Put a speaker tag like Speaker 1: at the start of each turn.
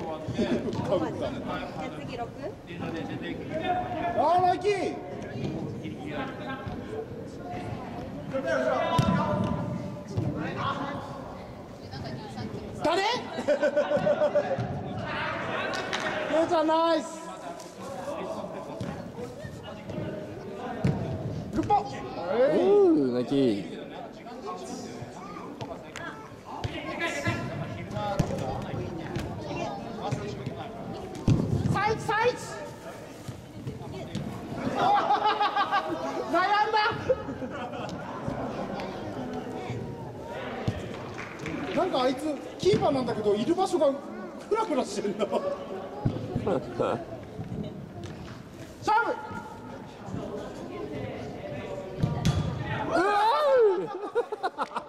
Speaker 1: 次6。
Speaker 2: あー、ナイキー。誰？ケイちゃんナイス。ルポ。
Speaker 3: ナイキー。
Speaker 2: サイズサイズ。悩んだ。なんかあいつキーパーなんだけどいる場所がフラフラしてるんだ。勝負。うわー